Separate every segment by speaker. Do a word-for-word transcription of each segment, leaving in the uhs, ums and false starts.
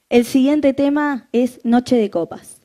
Speaker 1: El siguiente tema es Noche de Copas.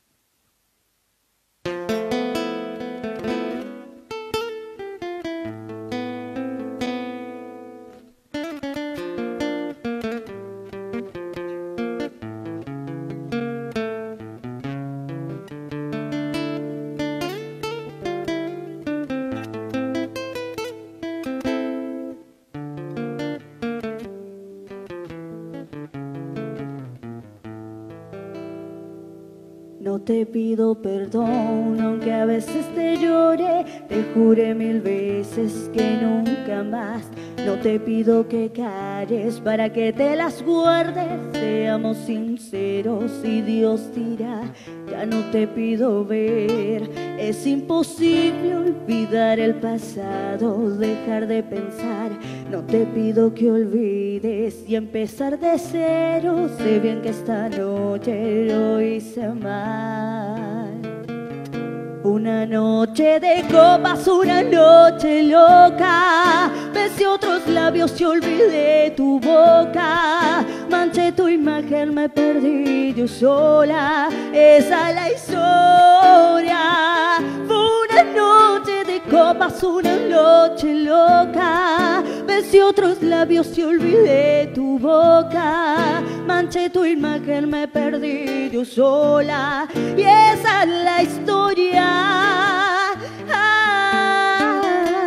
Speaker 1: No te pido perdón, aunque a veces te llore, te juré mil veces que nunca más. No te pido que calles para que te las guardes, seamos sinceros y Dios dirá, ya no te pido ver. Es imposible olvidar el pasado, dejar de pensar. No te pido que olvides y empezar de cero, sé bien que esta noche lo hice mal. Una noche de copas, una noche loca, besé otros labios y olvidé tu boca. Manché tu imagen, me perdí yo sola, esa es la historia. Fue una noche de copas, una noche loca, besé otros labios y olvidé tu boca. Manché tu imagen, me perdí yo sola, y esa es la historia. Ah.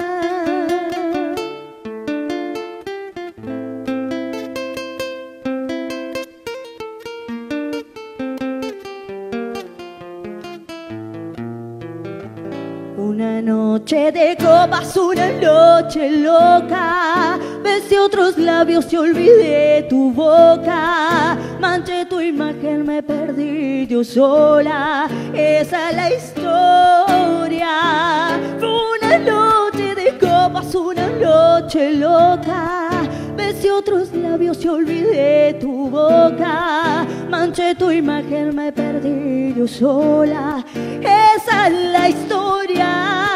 Speaker 1: Una noche de copas, una noche loca, besé otros labios y olvidé tu boca. Manché tu imagen, me perdí yo sola, esa es la historia. Fue una noche de copas, una noche loca, besé otros labios y olvidé tu boca. Manché tu imagen, me perdí yo sola, esa es la historia.